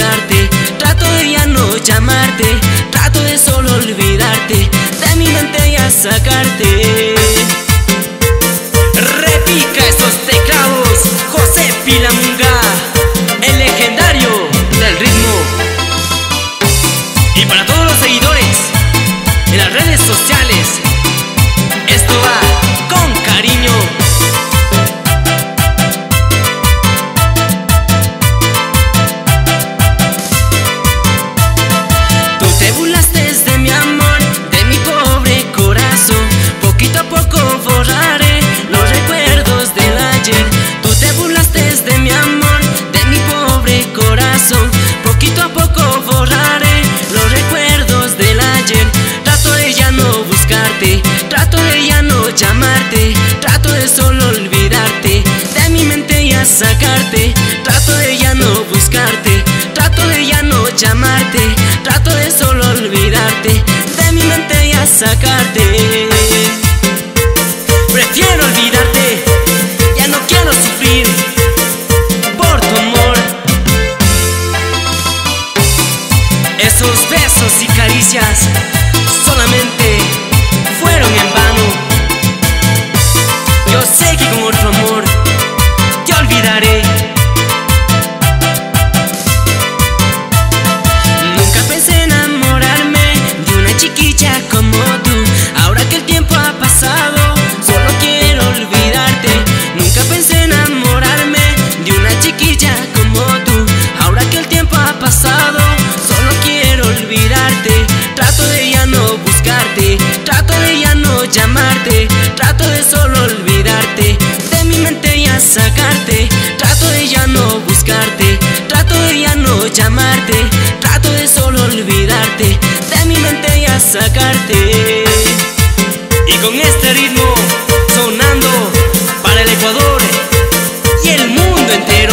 buscarte, trato de ya no llamarte, trato de solo olvidarte, de mi mente ya sacarte. Repica esos teclados, José Pilamunga, el legendario del ritmo. Y para todos los seguidores en las redes sociales, esto va con cariño. Tú te burlaste de mi amor, de mi pobre corazón. Poquito a poco borraré los recuerdos del ayer. Tú te burlaste de mi amor, de mi pobre corazón. Poquito a poco borraré los recuerdos del ayer. Trato de ya no buscarte, trato de ya no llamarte, trato de solo olvidarte, de mi mente ya sacarte. Trato de ya no buscarte, trato de ya no llamarte, trato de solo olvidarte, de mi mente ya sacarte. Prefiero olvidarte, ya no quiero sufrir por tu amor. Esos besos y caricias solamente fueron en vano. Yo sé que con otro amor te olvidaré. Nunca pensé enamorarme de una chiquilla como tú. Ahora que el tiempo ha pasado, solo quiero olvidarte. Nunca pensé enamorarme de una chiquilla como tú. Ahora que el tiempo ha pasado, solo quiero olvidarte. Trato de ya no buscarte, trato de ya no llamarte, trato de solo olvidarte, de mi mente ya sacarte. Trato de ya no buscarte, trato de ya no llamarte, trato de solo olvidarte, de mi mente ya sacarte. Y con este ritmo sonando para el Ecuador y el mundo entero.